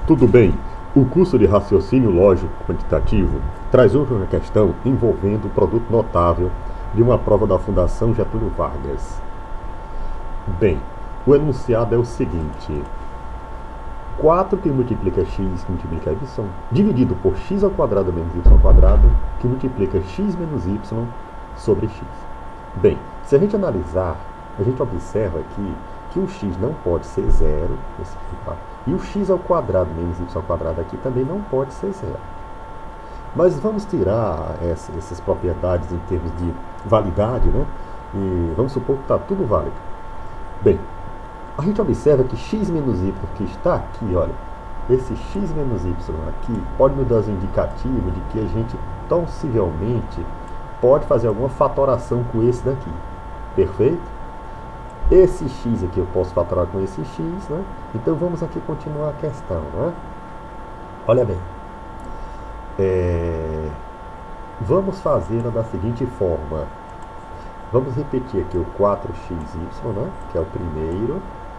Tudo bem. O curso de raciocínio lógico quantitativo traz hoje uma questão envolvendo o produto notável de uma prova da Fundação Getúlio Vargas. Bem, o enunciado é o seguinte: 4 que multiplica x que multiplica y, dividido por x ao quadrado menos y ao quadrado, que multiplica x menos y sobre x. Bem, se a gente analisar, a gente observa aqui que o x não pode ser zero, e o x ao quadrado menos y ao quadrado aqui também não pode ser zero. Mas vamos tirar essas propriedades em termos de validade, né? E vamos supor que está tudo válido. Bem, a gente observa que x menos y que está aqui, olha, esse x menos y aqui pode nos dar um indicativo de que a gente possivelmente pode fazer alguma fatoração com esse daqui. Perfeito? Esse x aqui eu posso fatorar com esse x, né? Então vamos aqui continuar a questão, né? Olha bem. Vamos fazê-la da seguinte forma. Vamos repetir aqui o 4xy, né? Que é o primeiro.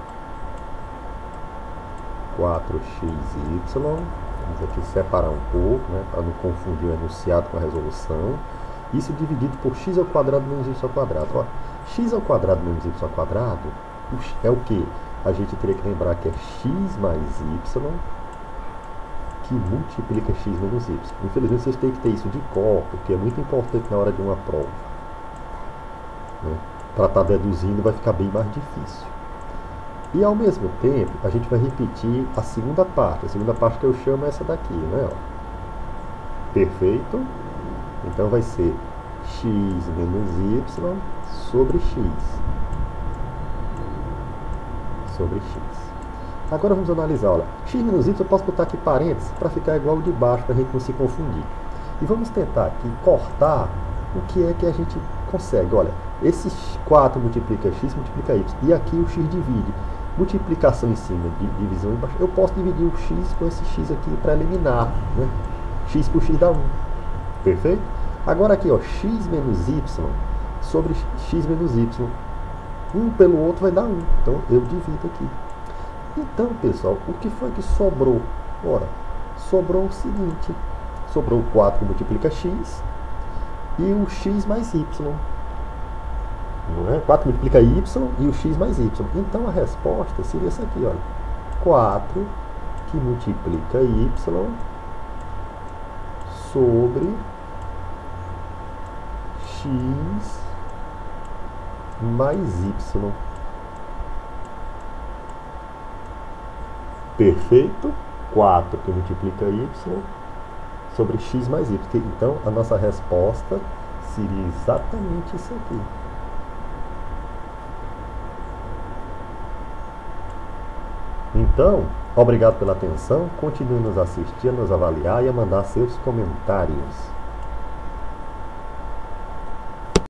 4xy. Vamos aqui separar um pouco, né? Para não confundir o enunciado com a resolução. Isso dividido por x ao quadrado menos y ao quadrado. Ó, x ao quadrado menos y ao quadrado é o que? A gente teria que lembrar que é x mais y que multiplica x menos y. Infelizmente vocês têm que ter isso de cor, porque é muito importante na hora de uma prova, né? Para estar deduzindo vai ficar bem mais difícil. E ao mesmo tempo a gente vai repetir a segunda parte que eu chamo essa daqui, né? Ó. Perfeito? Então vai ser x menos y sobre x. Sobre x. Agora vamos analisar, olha, x menos y eu posso botar aqui parênteses para ficar igual o de baixo, para a gente não se confundir. E vamos tentar aqui cortar o que é que a gente consegue. Olha, esse 4 multiplica x, multiplica y. E aqui o x divide. Multiplicação em cima, divisão embaixo. Eu posso dividir o x com esse x aqui para eliminar, né? X por x dá 1. Perfeito? Agora aqui, ó, x menos y sobre x menos y. Um pelo outro vai dar 1. Então, eu divido aqui. Então, pessoal, o que foi que sobrou? Ora, sobrou o seguinte. Sobrou o 4 que multiplica x e o x mais y. Não é? 4 multiplica y e o x mais y. Então, a resposta seria essa aqui, olha. 4 que multiplica y sobre x mais y. Perfeito? 4 que multiplica y sobre x mais y. Então, a nossa resposta seria exatamente isso aqui. Então, obrigado pela atenção. Continue nos assistir, nos avaliar e a mandar seus comentários.